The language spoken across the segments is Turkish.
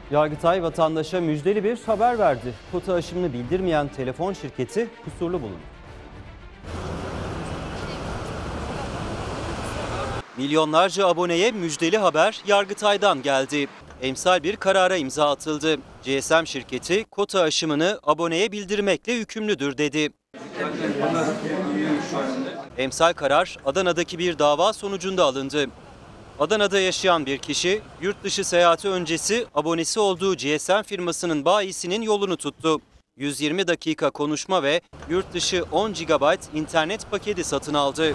Yargıtay vatandaşa müjdeli bir haber verdi. Kota aşımını bildirmeyen telefon şirketi kusurlu bulundu. Milyonlarca aboneye müjdeli haber Yargıtay'dan geldi. Emsal bir karara imza atıldı. GSM şirketi kota aşımını aboneye bildirmekle yükümlüdür dedi. Emsal karar Adana'daki bir dava sonucunda alındı. Adana'da yaşayan bir kişi yurt dışı seyahati öncesi abonesi olduğu GSM firmasının bayisinin yolunu tuttu. 120 dakika konuşma ve yurt dışı 10 GB internet paketi satın aldı.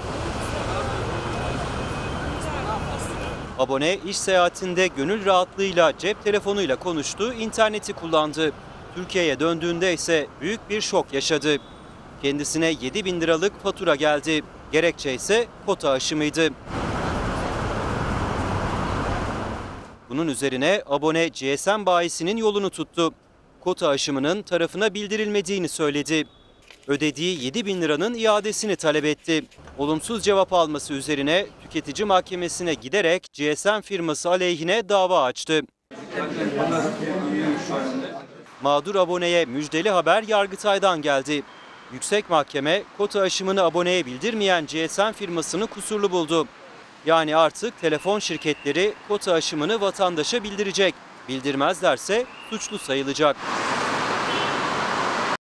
Abone iş seyahatinde gönül rahatlığıyla cep telefonuyla konuştu, interneti kullandı. Türkiye'ye döndüğünde ise büyük bir şok yaşadı. Kendisine 7.000 liralık fatura geldi. Gerekçe ise kota aşımıydı. Bunun üzerine abone GSM bayisinin yolunu tuttu. Kota aşımının tarafına bildirilmediğini söyledi. Ödediği 7.000 liranın iadesini talep etti. Olumsuz cevap alması üzerine tüketici mahkemesine giderek GSM firması aleyhine dava açtı. Mağdur aboneye müjdeli haber Yargıtay'dan geldi. Yüksek Mahkeme kota aşımını aboneye bildirmeyen GSM firmasını kusurlu buldu. Yani artık telefon şirketleri kota aşımını vatandaşa bildirecek. Bildirmezlerse suçlu sayılacak.